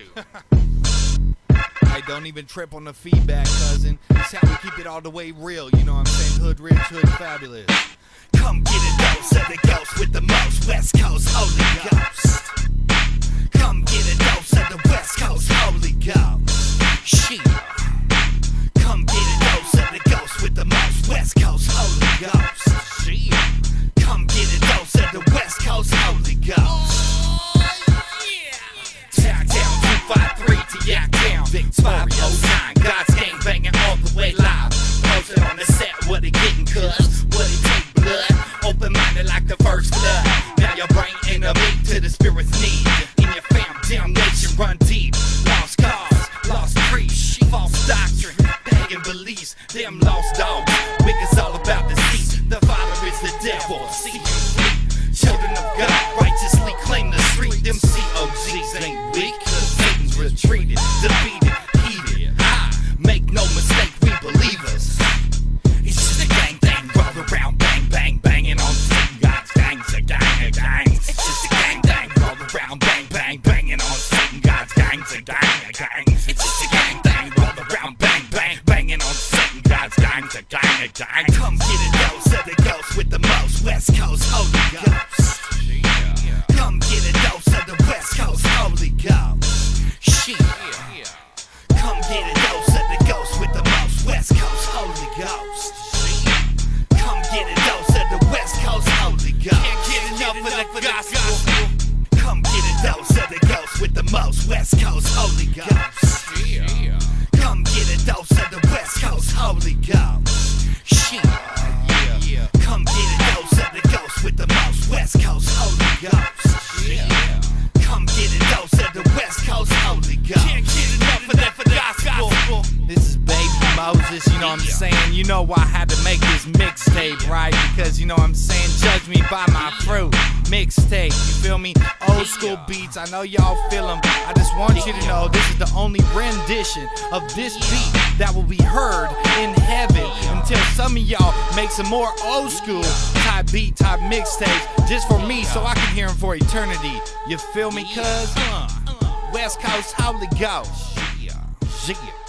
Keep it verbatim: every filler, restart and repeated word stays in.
Shoot. Hey, don't even trip on the feedback, cousin. It's how we keep it all the way real. You know what I'm saying? Hood rich, hood fabulous. Come get a dose of the ghost with the most West Coast Holy Ghost. Come get a dose of the West Coast Holy Ghost. Shit. Come get a dose of the ghost with the most West Coast Holy Ghost. Shit. Come get a dose of the West Coast Holy Ghost. Tack down two five three to Yak Down. five oh nine, God's gang banging all the way live. Posted on the set, what it getting cuz? What it take blood? Open-minded like the first flood. Now your brain ain't a meat to the spirit's need. In your fam, damnation run deep. Lost cause, lost creed, false doctrine, pagan beliefs, them lost dogs. Wicked's all about the seat. The father is the devil. See you flee. Children of God righteously claim the street. Them C O Gs ain't weak, cause Satan's retreated, defeated, heated. Ah, make no mistake, we believers. It's just a gang thing, roll around, bang, bang, banging on Satan God's gangs, a gang, a gang. It's just a gang thing, roll around, bang, bang, banging on Satan God's gangs, a gang, a gang. It's just a gang thing, roll around, bang, bang, banging on Satan God's gangs, a gang, a gang. Come get a dose of the ghost with the most West Coast Holy Ghost. Come get a dose of the West Coast Holy Ghost. Shit. Come get a dose of the ghost with the most West Coast Holy Ghost. Come get a dose of the West Coast Holy Ghost. Can't get enough of the gospel. Come get a dose of the ghost with the most West Coast Holy Ghost. Come get a dose of the West Coast Holy Ghost. Shit. Come get a dose of the ghost with the most West Coast Holy Ghost. Come get a dose of the West Coast Holy Ghost. Can't get enough of that for the gospel. This is Baby Moses, you know what I'm saying? You know why I had to make this mixtape, right? Because, you know what I'm saying, judge me by my fruit. Mixtape, you feel me? Old school beats, I know y'all feel them. I just want you to know this is the only rendition of this beat that will be heard in heaven until some of y'all make some more old school type beat, type mixtapes just for me so I can hear them for eternity. You feel me, cuz? West Coast Holy Ghost. Yeah.